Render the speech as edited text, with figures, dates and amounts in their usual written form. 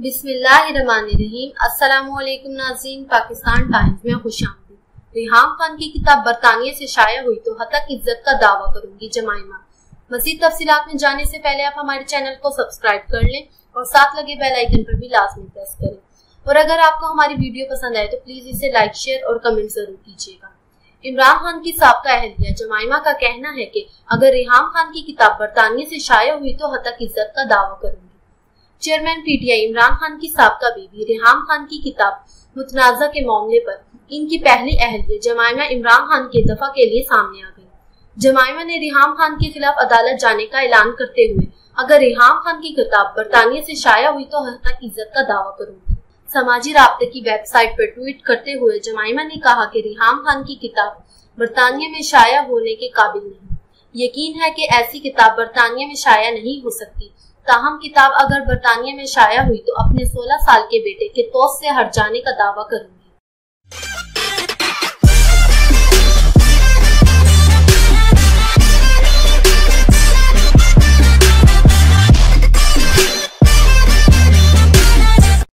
बिस्मिल्लाहिर्रहमानिर्रहीम। अस्सलामुअलैकुम नाज़रीन, पाकिस्तान टाइम्स में खुशामदीद। रेहाम खान की किताब बरतानिया से शाया हुई तो हतक इज्जत का दावा करूंगी जमाइमा। मज़ीद तफसीलात में जाने से पहले आप हमारे चैनल को सब्सक्राइब कर लें और साथ लगे बेल आइकन पर भी लाजमी प्रेस करें। और अगर आपको हमारी वीडियो पसंद आए तो प्लीज इसे लाइक, शेयर और कमेंट जरूर कीजिएगा। इमरान खान की साबका अहलिया जमाइमा का कहना है कि अगर रेहाम खान की किताब बरतानिया से शाया हुई तो हतक इज्जत का दावा करूंगी। चेयरमैन पीटीआई इमरान खान की साबका बीवी रेहाम खान की किताब मुतनाज़ा के मामले पर इनकी पहली अहलिया जमाइमा इमरान खान के दफा के लिए सामने आ गई। जमाइमा ने रेहाम खान के खिलाफ अदालत जाने का ऐलान करते हुए अगर रेहाम खान की किताब बरतानिया से शाया हुई तो हतक इज्जत का दावा करूंगी। समाजी राब्ते की वेबसाइट पर ट्वीट करते हुए जमाइमा ने कहा कि रेहाम खान की किताब बरतानिया में शाया होने के काबिल नहीं। यकीन है कि ऐसी किताब बरतानिया में शाया नहीं हो सकती। ताहम किताब अगर बरतानिया में शाया हुई तो अपने 16 साल के बेटे के तौस से हट जाने का दावा करूंगी।